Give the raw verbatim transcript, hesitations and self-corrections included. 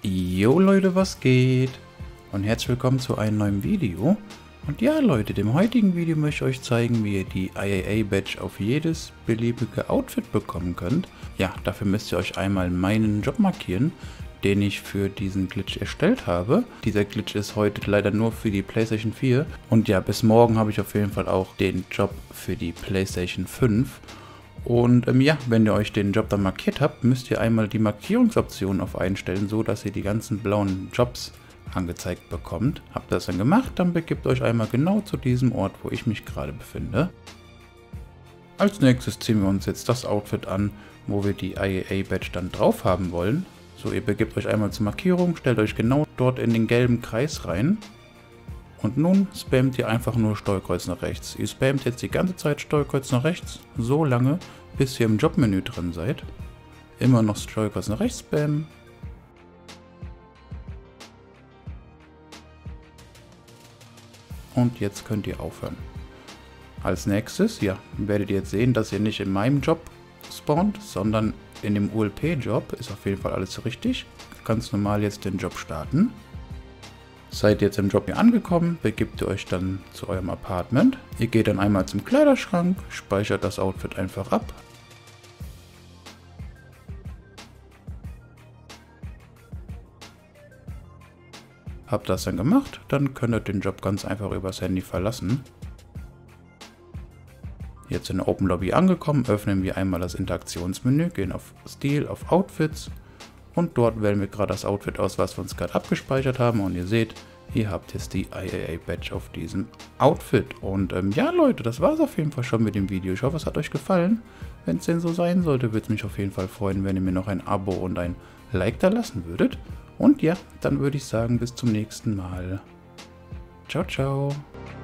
Jo Leute, was geht? Und herzlich willkommen zu einem neuen Video. Und ja Leute, dem heutigen Video möchte ich euch zeigen, wie ihr die I A A-Badge auf jedes beliebige Outfit bekommen könnt. Ja, dafür müsst ihr euch einmal meinen Job markieren, den ich für diesen Glitch erstellt habe. Dieser Glitch ist heute leider nur für die PlayStation vier. Und ja, bis morgen habe ich auf jeden Fall auch den Job für die PlayStation fünf. Und ähm, ja, wenn ihr euch den Job dann markiert habt, müsst ihr einmal die Markierungsoption auf einstellen, so dass ihr die ganzen blauen Jobs angezeigt bekommt. Habt ihr das dann gemacht, dann begebt euch einmal genau zu diesem Ort, wo ich mich gerade befinde. Als nächstes ziehen wir uns jetzt das Outfit an, wo wir die I A A-Badge dann drauf haben wollen. So, ihr begebt euch einmal zur Markierung, stellt euch genau dort in den gelben Kreis rein. Und nun spammt ihr einfach nur Steuerkreuz nach rechts. Ihr spammt jetzt die ganze Zeit Steuerkreuz nach rechts, so lange, bis ihr im Jobmenü drin seid. Immer noch Steuerkreuz nach rechts spammen. Und jetzt könnt ihr aufhören. Als nächstes, ja, werdet ihr jetzt sehen, dass ihr nicht in meinem Job spawnt, sondern in dem U L P-Job. Ist auf jeden Fall alles richtig. Ganz normal jetzt den Job starten. Seid jetzt im Job hier angekommen, begebt ihr euch dann zu eurem Apartment. Ihr geht dann einmal zum Kleiderschrank, speichert das Outfit einfach ab. Habt das dann gemacht, dann könnt ihr den Job ganz einfach übers Handy verlassen. Jetzt in der Open Lobby angekommen, öffnen wir einmal das Interaktionsmenü, gehen auf Stil, auf Outfits. Und dort wählen wir gerade das Outfit aus, was wir uns gerade abgespeichert haben. Und ihr seht, ihr habt jetzt die I A A-Badge auf diesem Outfit. Und ähm, ja Leute, das war es auf jeden Fall schon mit dem Video. Ich hoffe, es hat euch gefallen. Wenn es denn so sein sollte, würde es mich auf jeden Fall freuen, wenn ihr mir noch ein Abo und ein Like da lassen würdet. Und ja, dann würde ich sagen, bis zum nächsten Mal. Ciao, ciao.